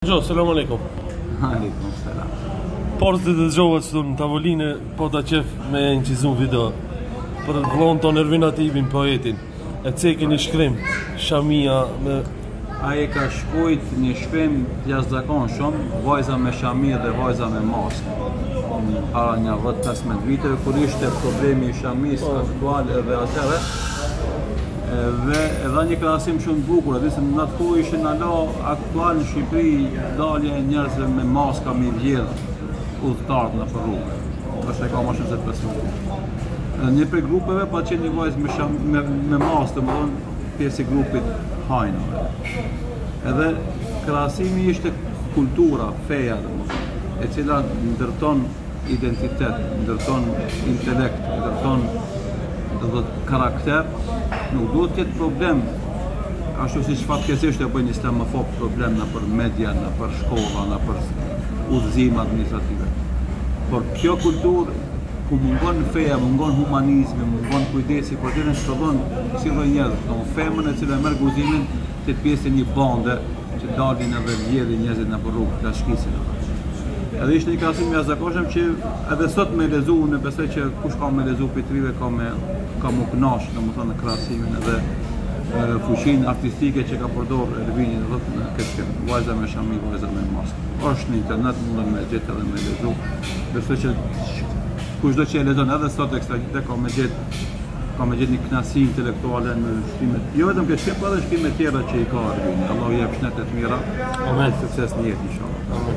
Gjo, selam aleikum. Aleikum selam. Por të dëgjohet këtu në tavolinë, po ta qef me incizu video për vllon ton Ervin Atibin, poetin. E cekin i shkrim Shamia me Ai ka shkujt një shkrim jashtëzakonshëm, vajza me shami dhe vajza me maskë. Para një 10-15 viteve, kur ishte problemi i shamis aktual edhe atëre, dhe edhe një krahasim shumë të bukur, atë se në atë kohë ishin alo aktual në Shqipëri dalje e njerëzve me maska me vjedh udhëtarët në rrugë. Është e ka më shumë se 15 vite. Një prej grupeve pa qenë një vajzë me maskë, domethënë pjesë i grupit hajnave. Edhe krahasimi ishte kultura, feja, e cila ndërton identitet, ndërton intelekt, ndërton karakter, nuk duhet të jetë problem, ashtu si fatkeqësisht e bëjnë islamofоб problem në për media, në për shkolla, në për udhëzime administrative. Por kjo kulturë ku mungon feja, mungon humanizmi, mungon kujdesi për të shpërbën si lloj njerëz, në femën e cila merr guximin të pjesë një bande që dalin edhe vjedhin njerëzit në rrugë, ta shkisin. Edhe ishte një krahasim jashtëzakonshëm që edhe sot me lezu, në besoj që kush ka me lezu pitrive ka më kënaqur, domethënë në krahasimin edhe fuqinë artistike që ka përdorur Ervini në këtë vajza me shami, vajza me maskë. Është në internet, mundën me gjetë edhe me lezu. Besoj që kushdo që e lexon edhe sot ekstrahite ka me gjetë një kënaqësi intelektuale në shkrimet. Jo vetëm këtë shkrim, por edhe shkrimet tjera që i ka Ervini. Allahu i jap shëndet të mira. Amen. Sukses në jetë inshallah.